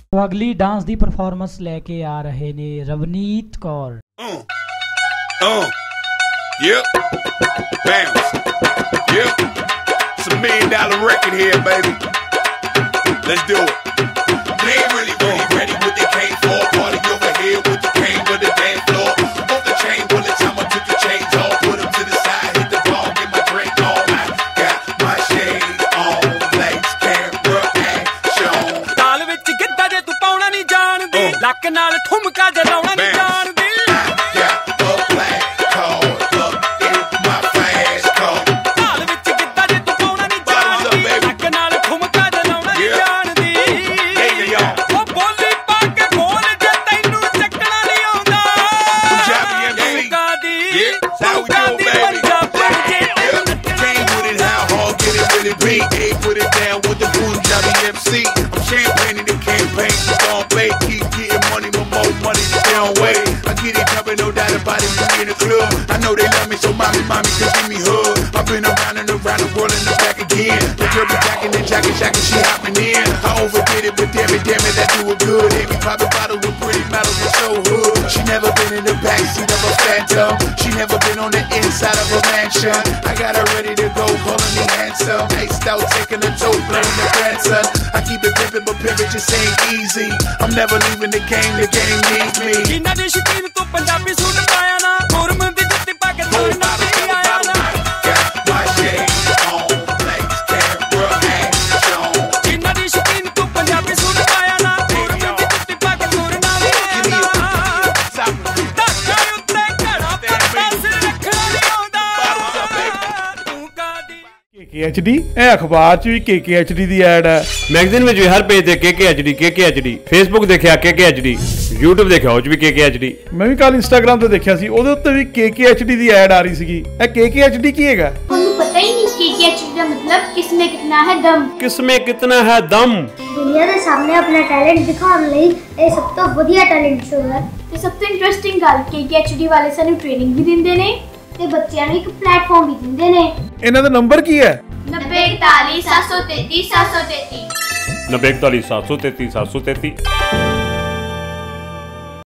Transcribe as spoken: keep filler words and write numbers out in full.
तो अगली डांस दी परफॉर्मेंस लेके आ रहे ने Ravneet Kaur. uh, uh, yep, bounce, yep, it's a million dollar record here, baby. Let's do it. They ain't really, really ready what they came for. Party over here with the cane for the dance floor. Off the chain, by the time I took the chains off, put them to the side, hit the ball, get my drink on. I got my shades on, lights, camera, action. ताल विच गिद्धा जे तू पाउणा नहीं जानदी, luck नाल ठुमका जलाउणा नहीं जानदी। Put it down with the Punjabi M C. I'm champagning the campaign. Don't play, keep getting money, with more money the down way. I get it jumping, no doubt about it. We in the club. I know they love me, so mommy, mommy, just give me hug. I've been around and around the world and the back again. The girl be jacking and jacking, jacking, she hopping in. I overdid it, but damn it, damn it, I do it good. Amy popping bottles with pretty models and so hood. She never been in the backseat of a Phantom. She never been on the inside of a mansion. I got her ready to go, calling me handsome. Iced out, taking a tote, playing the grandson. I keep it pimpin', but pimpin' just ain't easy. I'm never leaving the game, the game needs me. जिन्ना दे शकीन तो Punjabi suit पाया ना, मुरम दी जुत्ती पा के तो ना आया ना। My shades on, lights, camera, action. जिन्ना दे शकीन तो पंजाबी सूट पाया ना, मुरम दी जुत्ती पा के तो ना आया ना। धक्का उत्ते घड़ा पत्ता सिर रखना नहीं आउंदा। तू कादी के के एच डी ए अखबार च भी के के एच डी दी ऐड है, मैगजीन में हर पेज ते के के एच डी के के एच डी, फेसबुक देखिया के के एच डी, यूट्यूब देखिया ਉਹ ਚ ਵੀ ਕੇ ਕੇ ਐਚ ਡੀ। ਮੈਂ ਵੀ ਕੱਲ ਇੰਸਟਾਗ੍ਰਾਮ ਤੇ ਦੇਖਿਆ ਸੀ, ਉਹਦੇ ਉੱਤੇ ਵੀ ਕੇ ਕੇ एच डी ਦੀ ਐਡ ਆ ਰਹੀ ਸੀਗੀ। ਇਹ ਕੇ ਕੇ एच डी ਕੀ ਹੈਗਾ? ਤੁਹਾਨੂੰ ਪਤਾ ਹੀ ਨਹੀਂ के के एच डी ਦਾ ਮਤਲਬ ਕਿਸਮੇ ਕਿਤਨਾ ਹੈ ਦਮ। किसमें कितना है दम। ਦੁਨੀਆ ਦੇ ਸਾਹਮਣੇ ਆਪਣਾ ਟੈਲੈਂਟ ਦਿਖਾਉਣ ਲਈ ਇਹ ਸਭ ਤੋਂ ਵਧੀਆ ਟੈਲੈਂਟ ਸ਼ੋਅ ਹੈ। ਤੇ ਸਭ ਤੋਂ ਇੰਟਰਸਟਿੰਗ ਗੱਲ ਕੇ ਕੇ एच डी ਵਾਲੇ ਸਾਨੂੰ ਟ੍ਰੇਨਿੰਗ ਵੀ ਦਿੰਦੇ ਨੇ ਤੇ ਬੱਚਿਆਂ ਨੂੰ ਇੱਕ ਪਲੇਟਫਾਰਮ ਵੀ ਦਿੰਦੇ ਨੇ। ਇਹਨਾਂ ਦਾ ਨੰਬਰ ਕੀ ਹੈ? नब्बे इकतालीस सात सौ तैतीस सात सौ तैतीस नब्बे इकतालीस सात सौ तैतीस सात सौ तैतीस।